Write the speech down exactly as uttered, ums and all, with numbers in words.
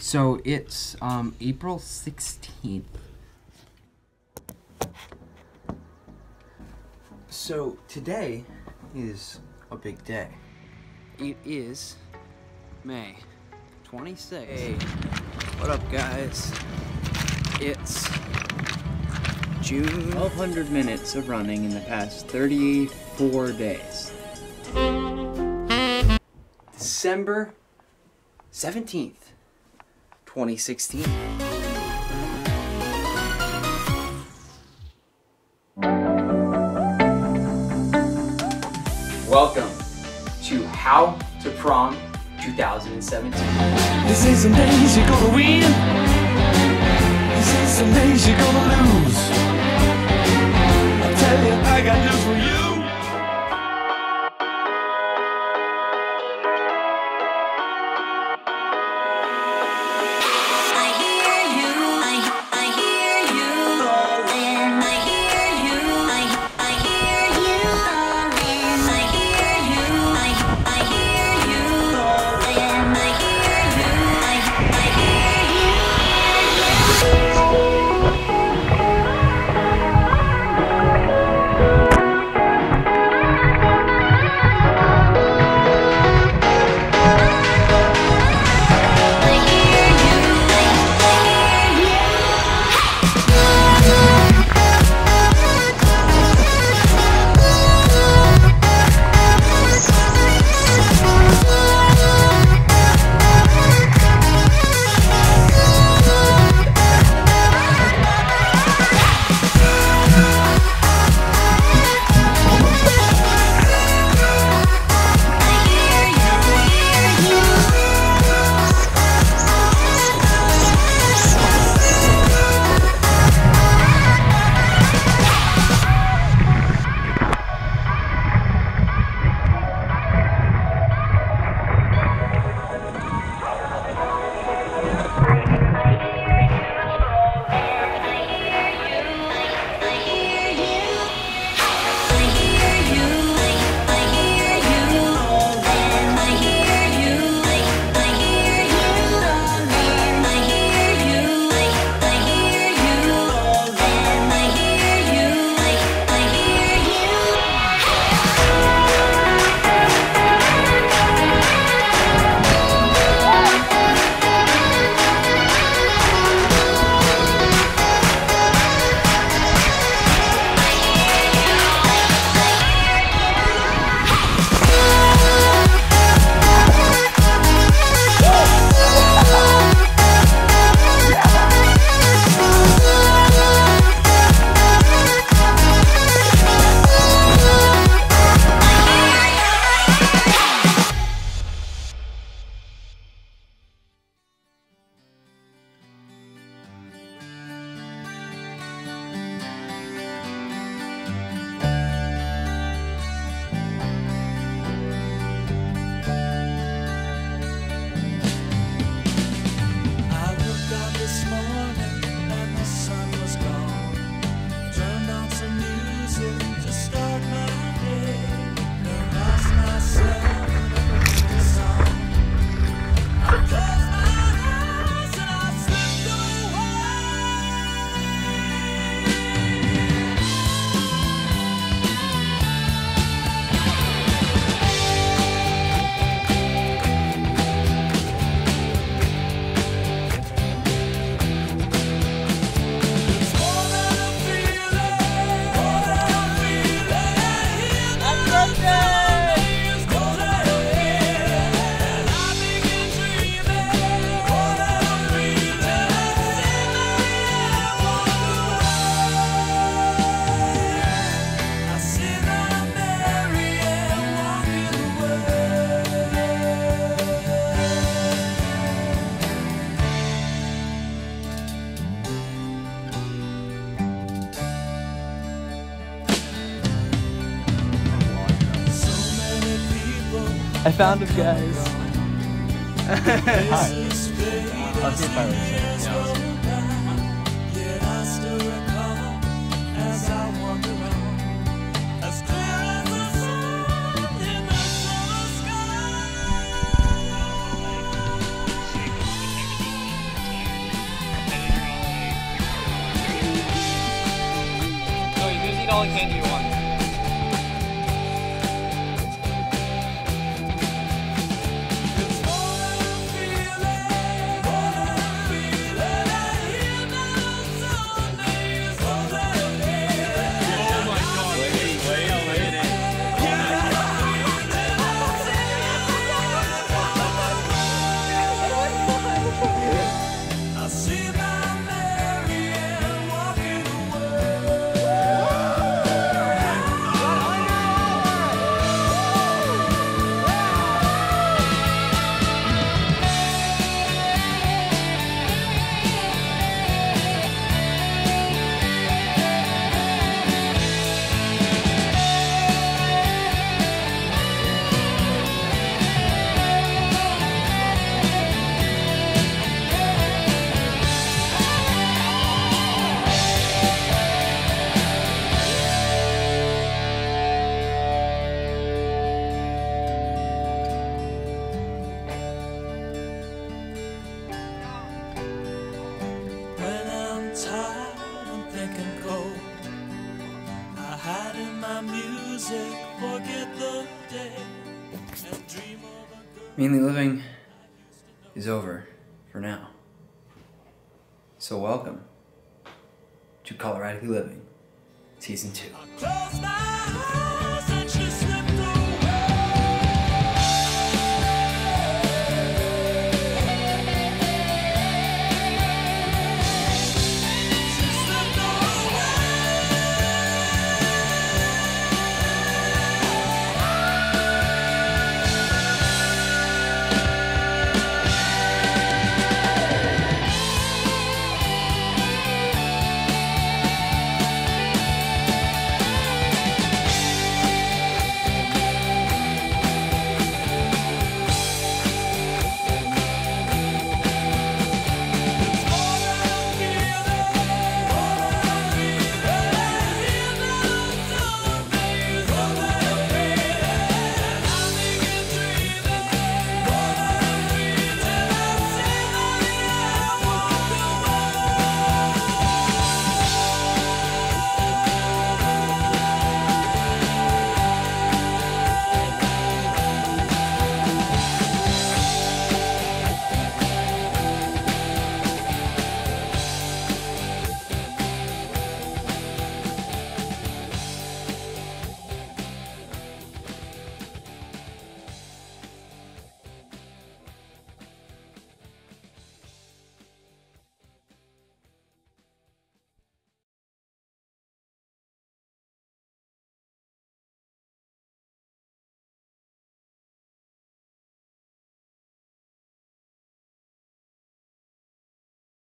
So it's um, April sixteenth. So today is a big day. It is May twenty-sixth. Hey, what up guys? It's June. twelve hundred minutes of running in the past thirty-four days. December seventeenth, twenty sixteen. Welcome to How to Prom twenty seventeen. This is some days you're gonna win. This is some days you're gonna lose. I tell you, I got news for you. I found him, guys. Hi. I'll see if I would say it. Mainly living is over for now. So welcome to Coloradically Living Season two. Close my